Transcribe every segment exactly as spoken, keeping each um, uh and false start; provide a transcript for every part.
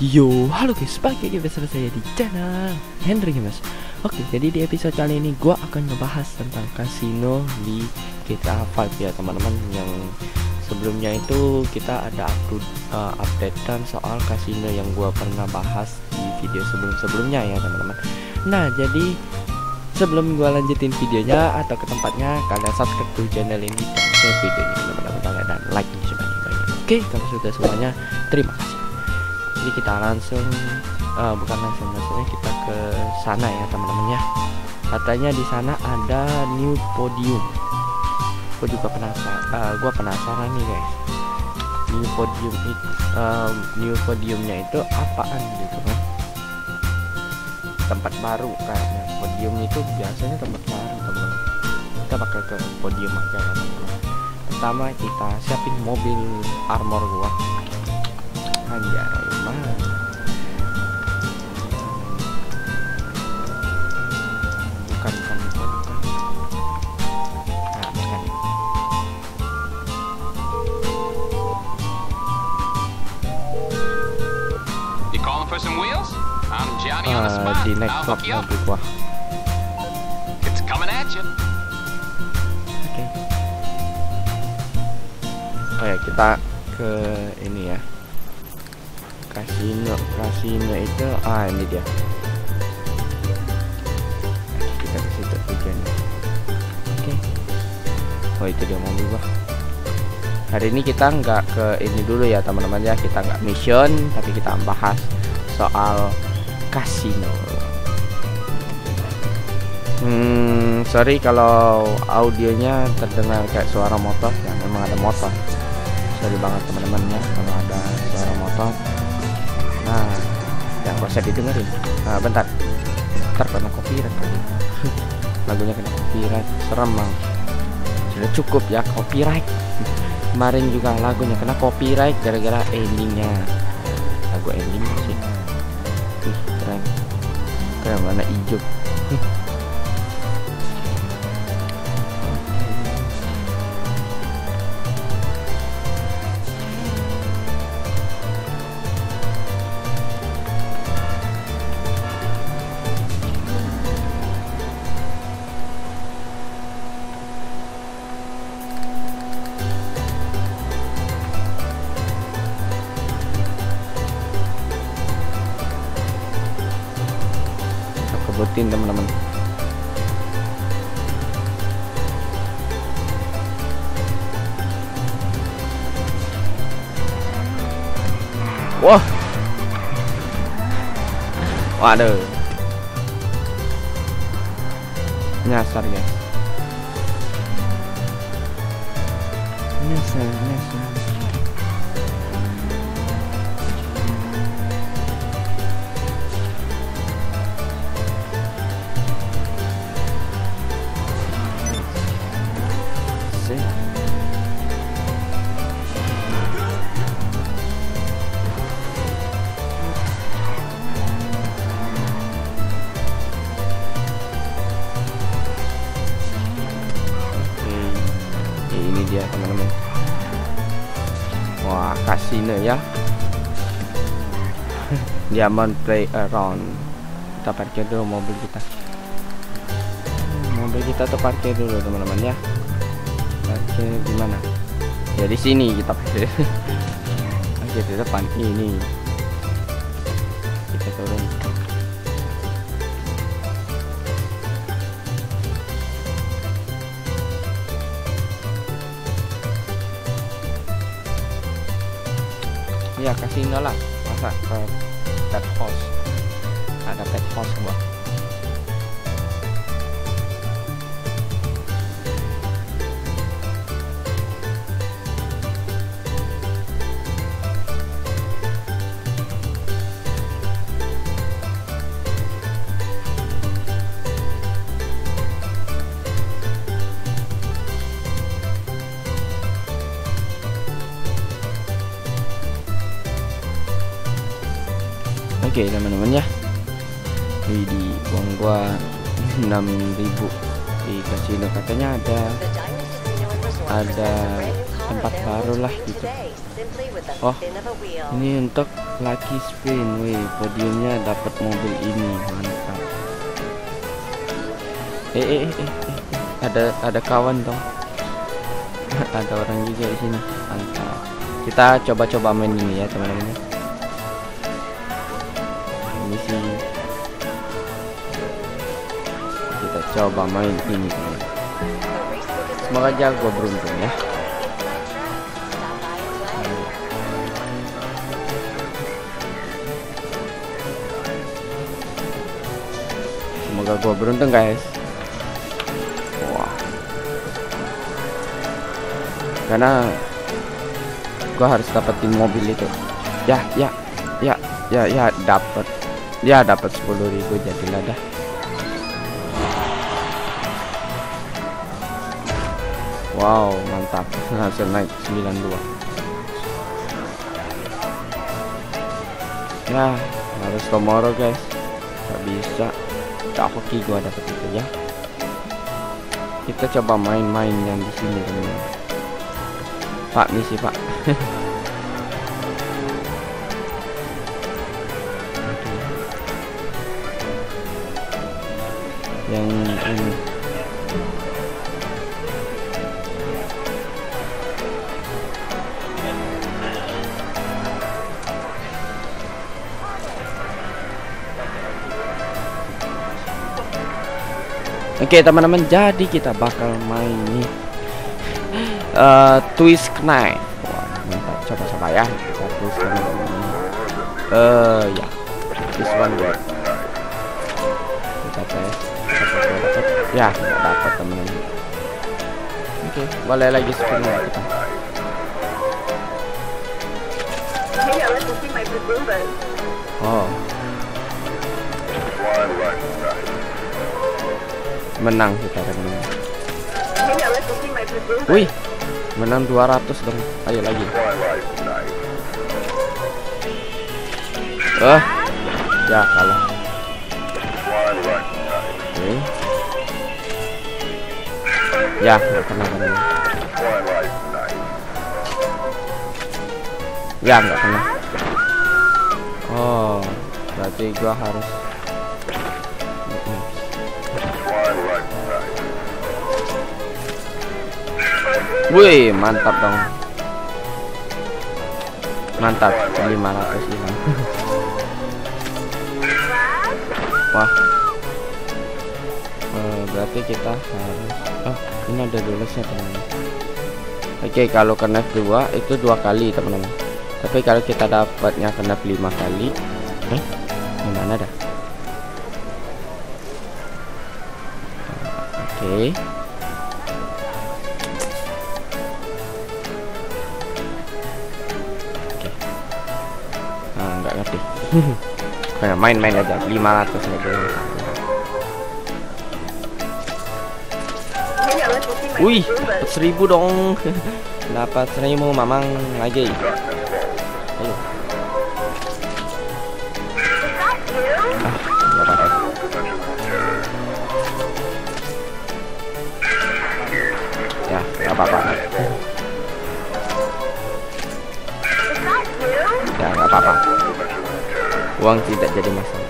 Yo, halo guys, balik lagi bersama saya di channel Henry Gamers. Oke, jadi di episode kali ini gua akan ngebahas tentang kasino di G T A lima ya teman-teman. Yang sebelumnya itu kita ada upload uh, updatean soal kasino yang gua pernah bahas di video sebelum-sebelumnya ya teman-teman. Nah, jadi sebelum gua lanjutin videonya atau ke tempatnya, kalian subscribe to channel ini dan share video ini teman-teman kalian dan like ini sebanyak-banyaknya. Oke, kalau sudah semuanya, terima kasih. Jadi kita langsung uh, bukan langsung maksudnya kita ke sana ya teman-teman ya. Katanya di sana ada new podium. Gue juga penasaran. Uh, gue penasaran nih guys. New podium itu, uh, new podiumnya itu apaan gitu kan? Tempat baru kayaknya. Podium itu biasanya tempat baru teman-teman. Kita bakal ke podium aja ya teman-teman. Pertama kita siapin mobil armor gua. Anjay, mana? Bukan, bukan, bukan, bukan. Nah, bukan. You calling for some wheels? I'm Johnny on the Uh, spot. di next I'll stop hook you up. mobil gua. It's coming at you. Oke. Oh ya, kita ke ini ya. Kasino, kasino itu ah ini dia. Kita ke situ tujuannya. Oke. Oh itu dia mobil gua. Hari ini kita nggak ke ini dulu ya teman-teman ya. Kita nggak mission, tapi kita bahas soal kasino. Hmm, sorry kalau audionya terdengar kayak suara motor. Ya memang ada motor. Sorry banget teman-teman ya kalau ada suara motor. Nah, yang gak usah didengerin. Nah, bentar. Ntar kena copyright kali. Lagunya kena copyright, serem bang. Sudah cukup ya copyright. Kemarin juga lagunya kena copyright gara-gara endingnya. Lagu ending sih. Ih, keren. Keren mana hijau. Kebutin teman-teman. Wah, waduh, nyasar guys. Nyasar, nyasar. Ini dia teman-teman. Wah, kasino ya. Diamond play around. Kita parkir dulu mobil kita. Mobil kita tuh parkir dulu teman-teman ya. Parkir di mana? Ya di sini kita parkir. Parkir di depan ini. Kita turun. Ya kasino lah, masa ke pet house, ada pet house gua. Oke teman-teman ya, di uang gua enam ribu di kasino. Katanya ada ada tempat baru lah gitu. Oh, ini untuk lucky spin. Wih, podiumnya dapat mobil ini, mantap. Eh, eh, eh, eh, eh. ada ada kawan dong. Ada orang juga di sini, mantap. Kita coba-coba main ini ya teman-teman. Ini sih kita coba main ini teman. Semoga aja gue beruntung ya. Semoga gue beruntung guys. Wah, karena gue harus dapetin mobil itu. Ya, ya, ya, ya, ya, dapat. Ya, dapat sepuluh ribu jadilah dah. Wow, mantap. Hasil naik sembilan puluh dua. Ya, harus tomorrow guys. Gak bisa. Gak hoki gua dapet itu ya. Kita coba main-main yang di sini teman-teman. Pak, misi Pak. Yang ini. Oke teman-teman, jadi kita bakal main nih uh, twist knife. Wah, mantap, coba-coba ya kita twist knife. Uh, ya, this one work. Kita tes, kita dapat. Ya, nggak dapat teman-teman. Oke, boleh lagi spin kita. Oh, menang kita teman-teman. Wih, menang dua ratus dong. Ayo lagi. Eh, ya kalah. Oke. Ya, nggak kena teman-teman. Ya, nggak kena. Oh, berarti gua harus. Wih, mantap dong. Mantap, lima ratus hilang. Wah. Uh, berarti kita harus. Oh, ini ada dulusnya teman-teman. Oke, kalau kena dua itu dua kali teman-teman. Tapi kalau kita dapatnya kena lima kali, eh, gimana dah? Oke. Okay. Nggak ngerti. Kayak main-main aja. Lima ratus aja. Wih, dapat seribu dong. Dapat seribu mamang lagi. Ayo. Ah, nggak apa-apa. Ya, nggak apa-apa. Ya, nggak apa-apa. Uang tidak jadi masalah.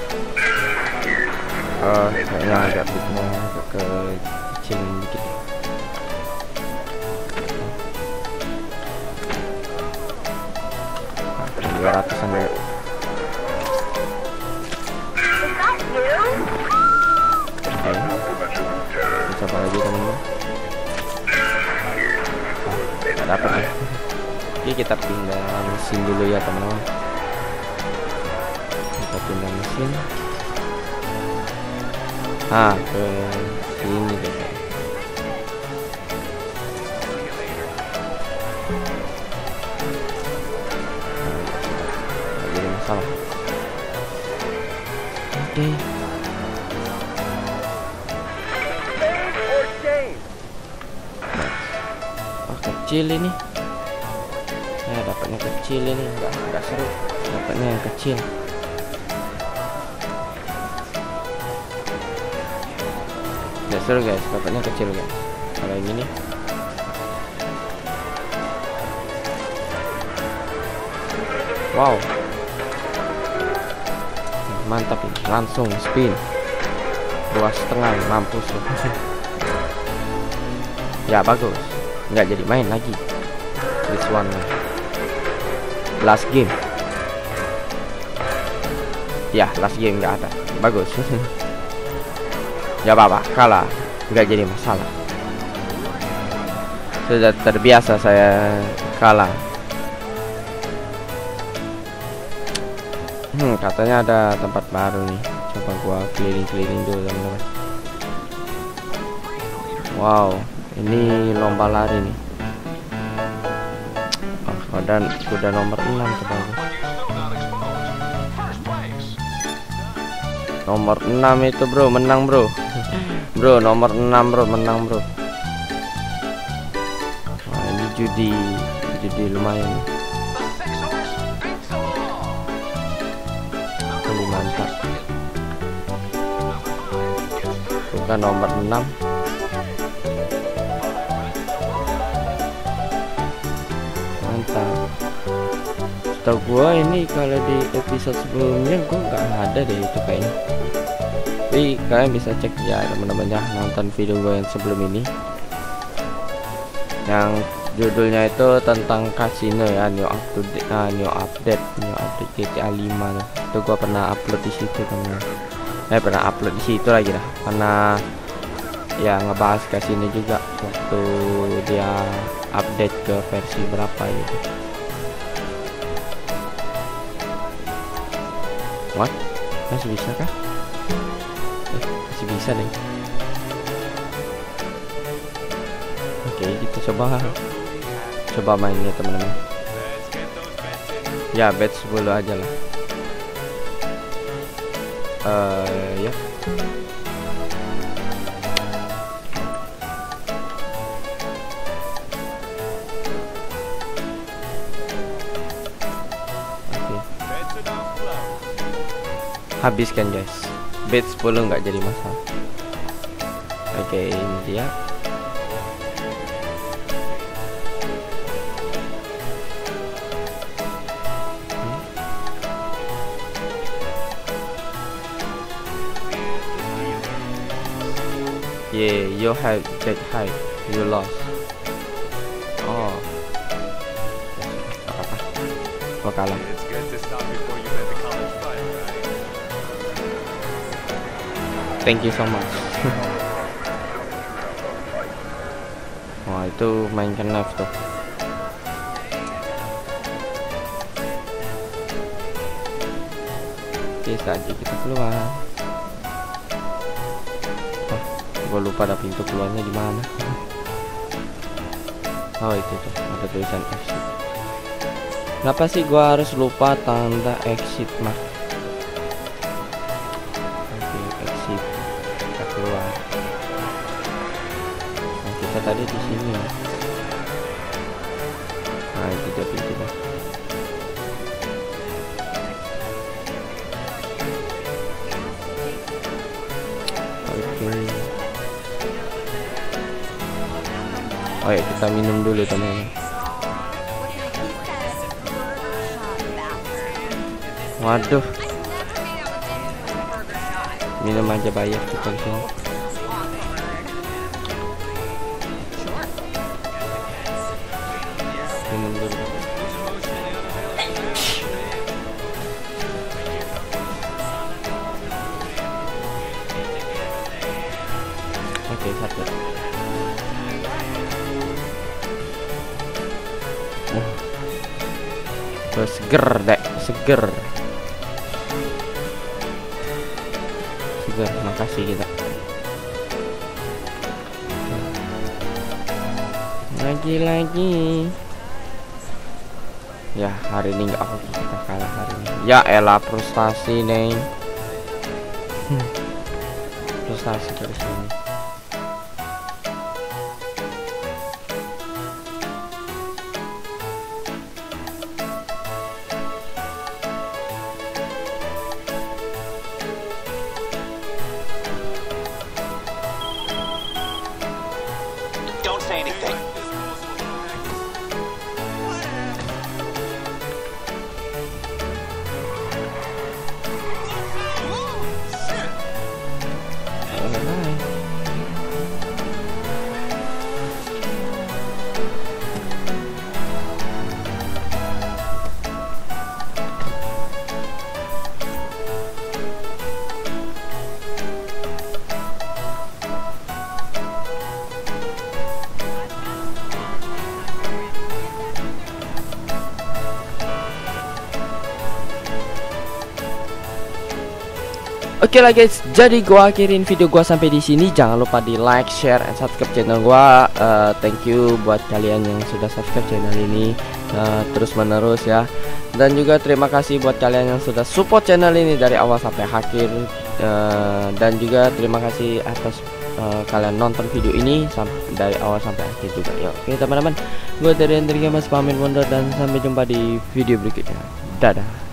Oh, kayaknya agak fitnya agak ke kecil dikit. Dua ratusan ya. Oke, coba lagi teman-teman. Nggak dapat ya. Oke, kita pindah mesin dulu ya teman-teman. Kita pindah mesin. Ah, ke sini deh. Nggak jadi masalah. Oke. Oh, kecil ini. Ya, dapatnya kecil ini, enggak enggak seru. Dapatnya yang kecil. Enggak seru guys, dapatnya kecil guys. Kalau yang ini Wow, mantap ini, langsung spin dua setengah, mampus loh. Ya bagus, nggak jadi main lagi. This one last game. Ya last game nggak ada, bagus. Ya apa-apa, kalah nggak jadi masalah. Sudah terbiasa saya kalah. Hmm, katanya ada tempat baru nih. Coba gua keliling-keliling dulu teman-teman. Wow, ini lomba lari nih. Oh, kuda, kuda nomor enam coba. Nomor enam itu bro, menang bro. Bro, nomor enam bro, menang bro. Wah, ini judi, judi lumayan. Ini mantap. Bukan nomor enam. Mantap. Setahu gua ini kalau di episode sebelumnya gua nggak ada deh itu kayaknya. Tapi kalian bisa cek ya teman-teman ya, nonton video gue yang sebelum ini yang judulnya itu tentang kasino ya, new update, uh, new update, new update G T A lima tuh. Itu gue pernah upload di situ teman. Eh pernah upload di situ lagi dah. Pernah ya ngebahas kasino juga waktu dia update ke versi berapa gitu. What? Masih bisa kah? Masih bisa deh. Oke, kita coba coba mainnya teman-teman. Ya bet sepuluh aja lah. Uh, ya. Oke. Habiskan guys. Bet sepuluh nggak jadi masalah. Oke, ini dia. Hmm. Yeah, you have that high, you lost. Oh, apa-apa, gua kalah. Thank you so much. Wah, itu mainkan knife tuh. Oke, saatnya kita keluar. Oh, gue lupa ada pintu keluarnya di mana. Oh, itu tuh ada tulisan exit. Kenapa sih gua harus lupa tanda exit mah? Oke, exit. Kita keluar. Nah, kita tadi di sini. Nah, itu dia pintunya. Oke. Oh ya, kita minum dulu teman-teman. Waduh, minum aja bayar kita di sini. Minum dulu. Oke, satu. Oh, oh seger dek, seger. Seger, makasih kita. Lagi-lagi. Ya, hari ini nggak oke, kita kalah hari ini. Ya elah, frustasi nih. Hmm. Frustasi terus ini. Don't say anything. Oke lah guys, jadi gua akhirin video gua sampai di sini. Jangan lupa di like, share, and subscribe channel gua. Uh, thank you buat kalian yang sudah subscribe channel ini uh, terus menerus ya. Dan juga terima kasih buat kalian yang sudah support channel ini dari awal sampai akhir. Uh, dan juga terima kasih atas uh, kalian nonton video ini dari awal sampai akhir juga. Yuk, oke teman-teman, gue dari Hendrik Gamers pamit mundur dan sampai jumpa di video berikutnya. Dadah.